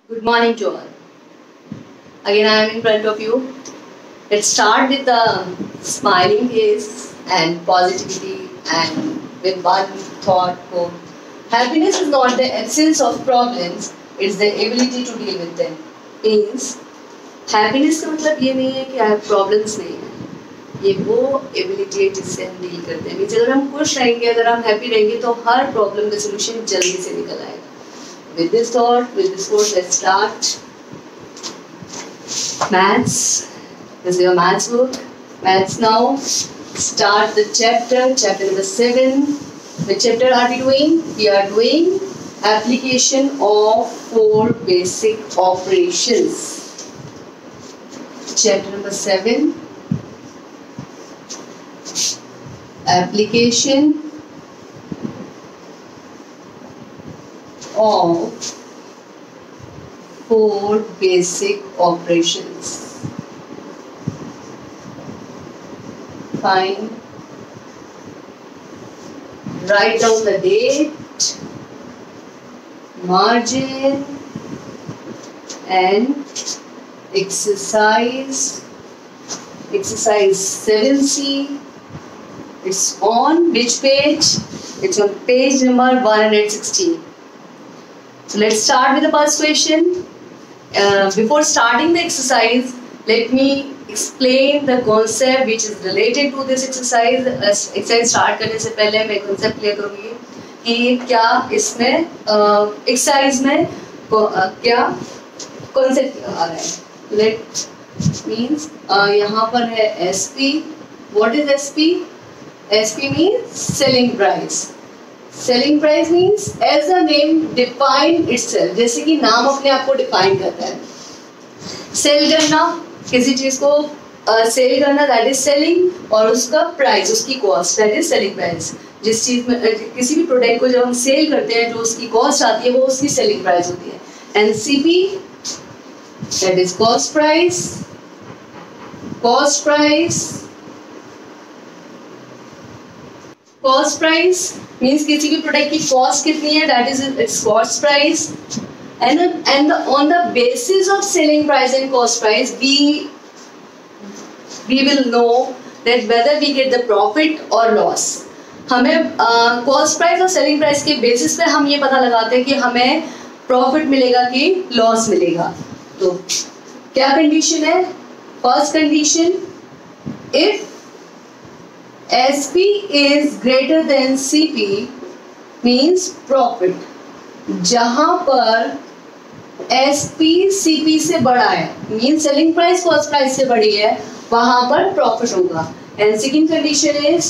Good morning to all. Again, I am in front of you. Let's start with the smiling face and positivity and with one thought quote. Happiness is not the absence of problems, it's the ability to deal with them. Means happiness का मतलब ये नहीं है कि problems नहीं है. ये वो एबिलिटी है जिससे हम डील करते हैं. अगर हम खुश रहेंगे, अगर हम हैप्पी रहेंगे तो हर प्रॉब्लम का सोल्यूशन जल्दी से निकल आएगा. With this thought, with this quote, let's start. Maths. This is your maths book. Maths now. Start the chapter number 7. Which chapter are we doing? We are doing application of 4 basic operations. Chapter number 7. Application of 4 basic operations. Fine. Write down the date, margin, and exercise 7C. It's on which page? It's on page number 116. So let's start with the first question. Before starting the exercise, let me explain the concept which is related to this exercise. Exercise start करने से पहले मैं concept clear करूँगी कि क्या इसमें exercise में क्या concept आ रहा है. Let means यहाँ पर है SP. What is SP? SP means selling price. Selling price means as the name define itself. जैसे कि नाम अपने आप को डिफाइन करता है. सेल करना, किसी चीज को सेल करना, दैट इज सेलिंग, और उसका प्राइस, उसकी cost, that is selling price. जिस चीज में किसी भी प्रोडक्ट को जब हम सेल करते हैं, जो उसकी कॉस्ट आती है वो उसकी सेलिंग प्राइस होती है. And CP, that is cost price. Cost price, cost price means किसी भी प्रोडक्ट की कॉस्ट कितनी है, that is its cost price. and on the basis of selling price and cost price, we will know that whether we get the profit or loss. हमें cost price और selling price के basis पे हम ये पता लगाते हैं कि हमें प्रॉफिट मिलेगा कि लॉस मिलेगा. तो क्या कंडीशन है? First condition, if SP is greater than CP means profit. जहां पर SP CP से बड़ा है, mean selling price cost price से बड़ी है, वहां पर प्रॉफिट होगा. And second condition is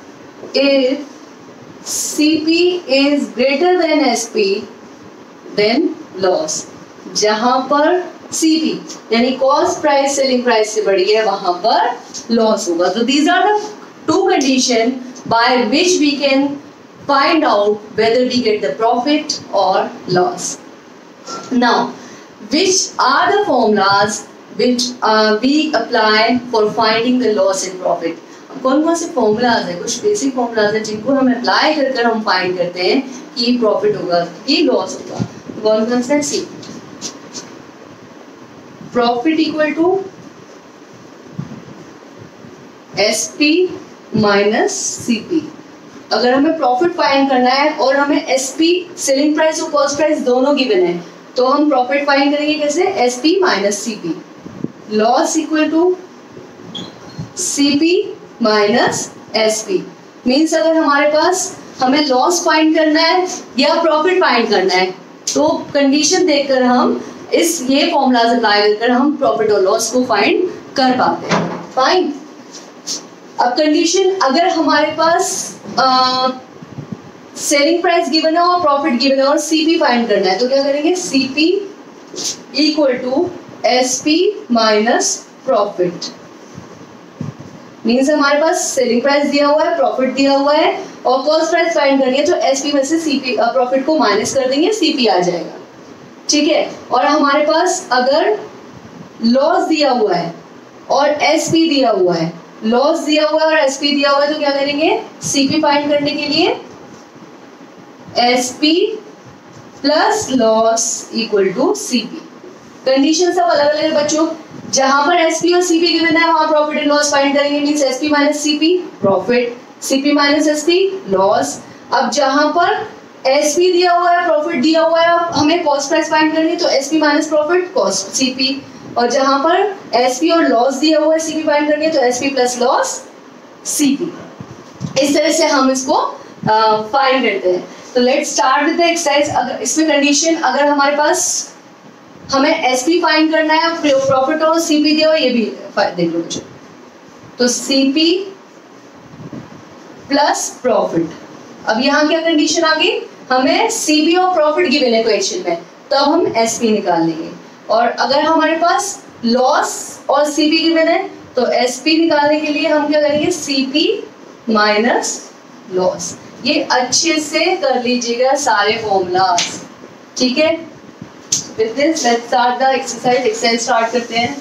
if CP is greater than SP then loss. जहां पर CP यानी कॉस्ट प्राइस सेलिंग प्राइस से बड़ी है, वहां पर लॉस होगा. तो these are the two conditions by which we can find out whether we get the profit or loss. Now, which are the formulas which we apply for finding the loss and profit? कौन कौन से formulas है? कुछ basic formulas है जिनको हम apply कर हम find करते हैं कि profit होगा कि loss होगा. कौन कौन सा? सी profit equal to SP minus CP. अगर हमें प्रॉफिट फाइंड करना है और हमें SP सेलिंग प्राइस और कॉस्ट प्राइस दोनों गिवन है, तो हम प्रॉफिट फाइंड करेंगे कैसे? SP minus CP. Loss equal to CP minus SP. Means अगर हमारे पास हमें लॉस फाइंड करना है या प्रॉफिट फाइंड करना है, तो कंडीशन देखकर हम ये फॉर्मूलाज अप्लाई कर हम प्रॉफिट और लॉस को फाइंड कर पाते हैं. फाइन. अब कंडीशन, अगर हमारे पास सेलिंग प्राइस गिवन है और प्रॉफिट गिवन है और CP फाइंड करना है, तो क्या करेंगे? CP equal to SP minus profit. Means हमारे पास सेलिंग प्राइस दिया हुआ है, प्रॉफिट दिया हुआ है और कॉस्ट प्राइस फाइंड करनी है, तो SP में से CP प्रॉफिट को माइनस कर देंगे, CP आ जाएगा. ठीक है. और हमारे पास अगर लॉस दिया हुआ है और SP दिया हुआ है, लॉस दिया हुआ है और SP दिया हुआ है, तो क्या करेंगे? CP फाइंड करने के लिए SP plus loss equal to CP. Condition सब अलग अलग है बच्चों। जहां पर एसपी और सीपी गिवन है वहां प्रॉफिट एंड लॉस फाइंड करेंगे, means SP minus CP profit, CP minus SP loss. अब जहां पर एसपी दिया हुआ है, प्रॉफिट दिया हुआ है, हमें कॉस्ट प्राइस फाइंड करनी है तो SP minus profit cost CP, और जहां पर एसपी और लॉस दिया हुआ है सीपी फाइंड करनी है तो एसपी प्लस लॉस सीपी। इस तरह से हम इसको फाइंड करते हैं। तो let's start with the exercise. अगर इसमें कंडीशन, अगर हमारे पास हमें एसपी फाइंड करना है, प्रॉफिट और सीपी दिया हो, ये भी देख लो मुझे, तो सीपी प्लस प्रॉफिट। अब यहाँ क्या कंडीशन आ गई, हमें सीपी और प्रॉफिट गिवन है क्वेश्चन में, तब हम एसपी निकाल लेंगे। और अगर हमारे पास लॉस और सीपी गिवन है तो एसपी निकालने के लिए हम क्या करेंगे, सीपी माइनस लॉस। ये अच्छे से कर लीजिएगा सारे फॉर्मूलाज, ठीक है। With this let's start the exercise. Exercise start करते हैं।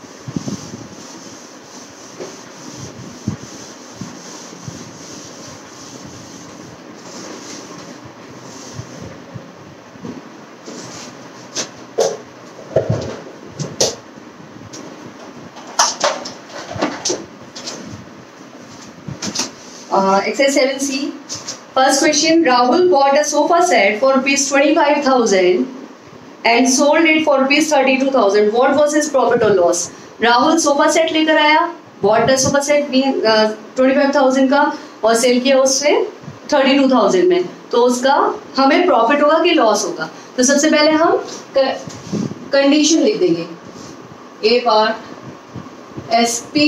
Exercise 7C. First question: Rahul bought a sofa set for rupees 25,000 and sold it for rupees 32,000. What was his profit or loss? Rahul sofa set लेकर आया, bought a sofa set 25,000 का और cell किया उससे 32,000 में, तो उसका हमें प्रॉफिट होगा कि लॉस होगा। तो सबसे पहले हम कंडीशन लिख देंगे। A part SP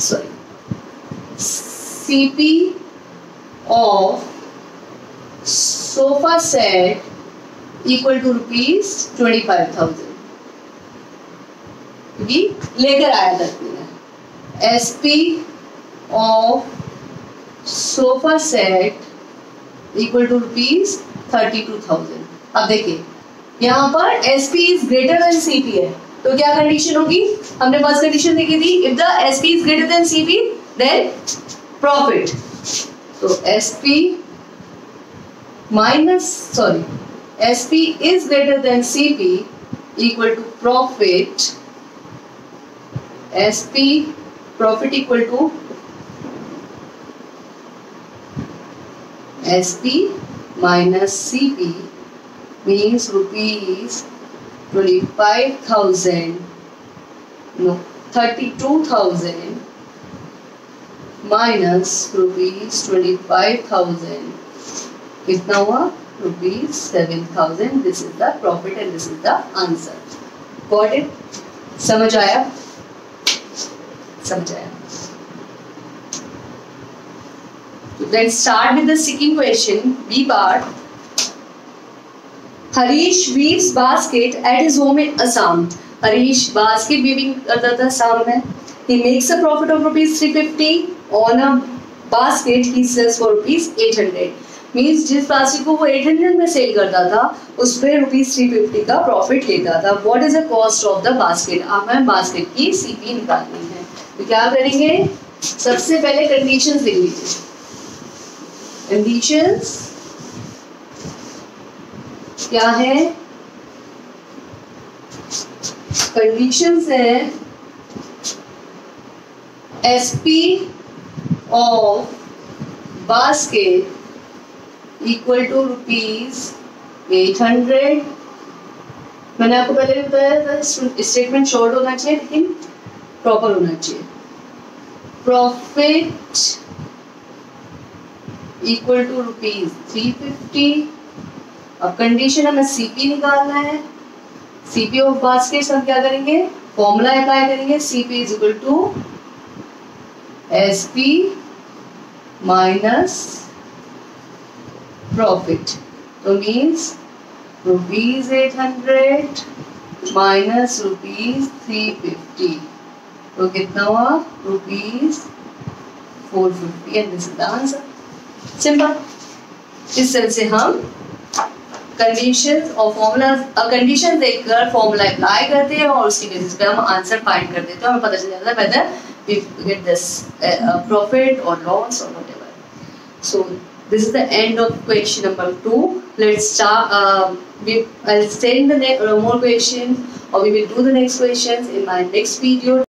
CP of sofa set equal to rupees 25,000, क्योंकि लेकर आया था। SP of sofa set equal to rupees 32,000। अब देखिए यहाँ पर SP is greater than CP है, तो क्या कंडीशन होगी, हमने फर्स्ट कंडीशन देखी थी, if the SP is greater than CP then profit. तो SP is greater than CP equal to profit। SP profit equal to SP minus CP means rupees 32,000 minus rupees 25,000, कितना हुआ, rupees 7,000। This is the profit and this is the answer. Got it? समझ आया? समझ आया? Let's start with the second question, B part. Harish weaves basket at his home in Assam. Harish basket weaving करता था असम में। He makes a profit of rupees 350 on a basket he sells for rupees 800। मीन्स जिस basket को वो 800 में सेल करता था उस पर रुपीज 350 का प्रॉफिट लेता था। What is the cost of the basket? अब हमें बास्केट की सीपी निकालनी है, तो क्या करेंगे, सबसे पहले कंडीशंस लिख लीजिए। कंडीशंस क्या है? कंडीशंस है SP of basket equal to rupees 800। मैंने आपको पहले भी बताया था स्टेटमेंट शॉर्ट होना चाहिए लेकिन प्रॉपर होना चाहिए। Profit equal to rupees 350। अब कंडीशन हमें सीपी निकालना है। सीपी ऑफ बास्केट हम क्या करेंगे, फॉर्मूला अप्लाई करेंगे। CP is equal to SP minus profit, तो मीन्स रुपीज 800 माइनस रुपीज 350, तो कितना हुआ, rupees 450 and this is the answer. Simple. इस तरह से हम कंडीशंस और फॉर्मूला, कंडीशन देखकर फॉर्मूला अप्लाई करते हैं और उसकी बेसिस पे हम आंसर फाइंड कर देते हैं। हमें पता चल जाता है whether we get this profit or loss or whatever. So This is the end of question number 2. Let's start. I'll send the more questions, or we will do the next questions in my next video.